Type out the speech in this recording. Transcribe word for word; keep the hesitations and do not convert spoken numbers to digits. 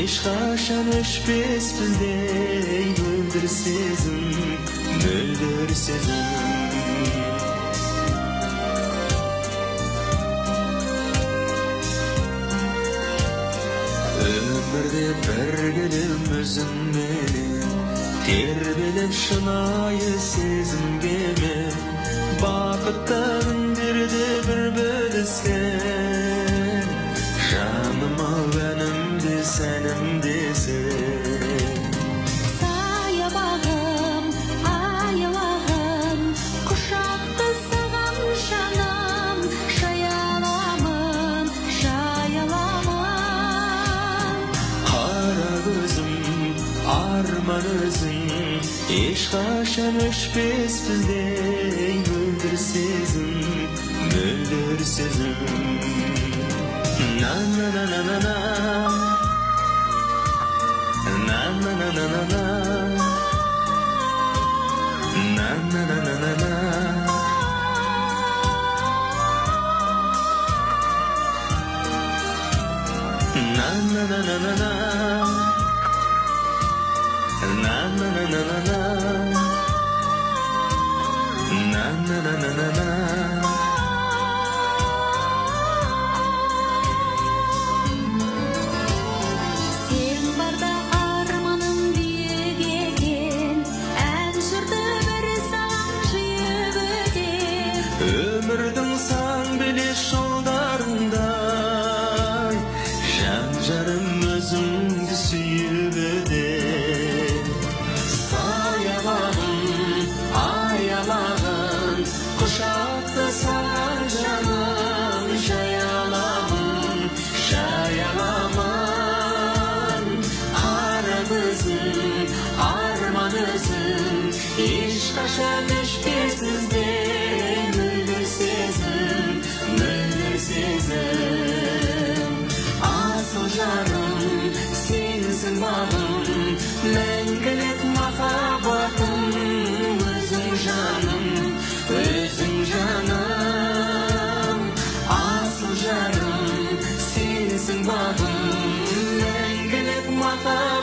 ешқашан өшпес біздей мөлдір сезім, мөлдір сезім. Өмірде біргелем өзіңменен, тербеліп шынайы сезімге мен, бақытты күндерде бір бөліскен, жаныма әнімде сәнімде сен. Саябағым, аялағым, құшақты саған жаным, шаяламын, шаяламын. Қара көзім, арман өзің, ешқашан өшпес біздей мөлдір сезім, мөлдір сезім. На-на-на-на-на-на, на-на-на-на-на-на, на-на-на-на-на-на. На-на-на-на-на-на, на-на-на-на-на-на, на-на-на-на-на-на. Сен барда арманым биік екен, ән жырды бір саған жиып өтер. Өмірдің сан белес жолдарындай, жан жарым өзіңді сүйіп өтер. Саябағым, аялағым, құшақты саған жаным, жаяламын, жаяламын. Қара көзім, арман өзің, ешқашан өшпес іздей мөлдір сезім, мөлдір сезім. Асыл жарым, сенсің бағым, мәңгілік махаббатым, өзің жаным, өзің жаным. Асыл жарым, сенсің бағым, мәңгілік махаббатым.